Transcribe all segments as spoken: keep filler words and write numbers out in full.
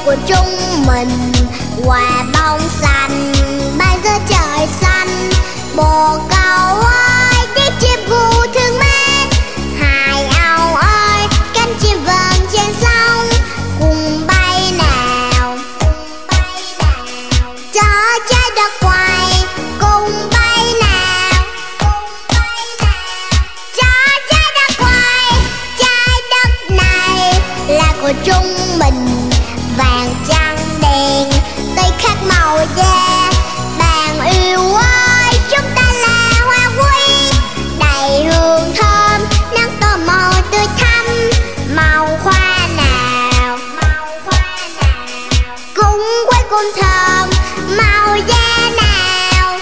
của chúng mình. Quả bóng xanh bay giữa trời xanh, bồ câu ơi tiếng chim gu thương mến. Hải âu ơi cánh chim vờn trên sông, cùng bay nào cho trái đất quay. Cùng bay nào cho trái đất quay. Trái đất này là của chúng mình, vàng trắng đen tươi khác màu da. Bạn yêu ơi chúng ta là hoa quý, đầy hương thơm nắng tô màu tươi thắm. Màu hoa nào cũng quay cùng thơm, màu da nào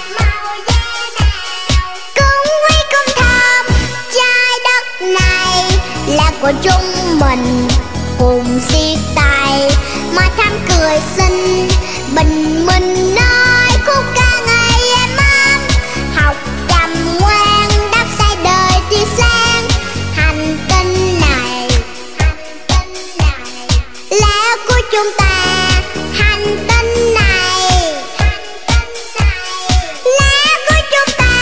cũng quay cùng thơm. Trái đất này là của chúng mình, cùng siết tay mà thắm cười xinh. Bình minh nơi khúc ca ngày em ấm, học trầm ngoan đáp sai đời tươi sáng. Hành tinh này là của chúng ta. Hành tinh này là của chúng ta.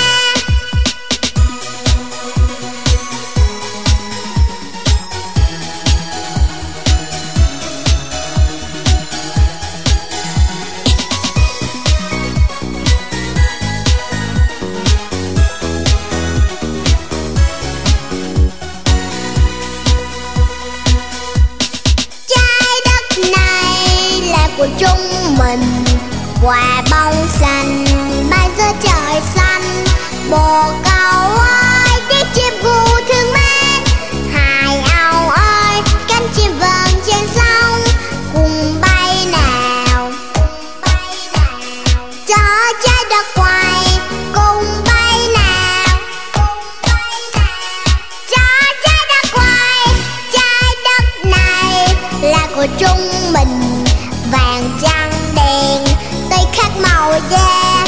Của chúng mình, quả bóng xanh bay giữa trời xanh, bồ câu ơi tiếng chim gu thương mến. Hải âu ơi cánh chim vờn trên sông, cùng bay nào cho trái đất quay. Cùng bay nào cho trái đất quay. Trái đất này là của chúng mình, vàng trắng đen tươi khác màu da.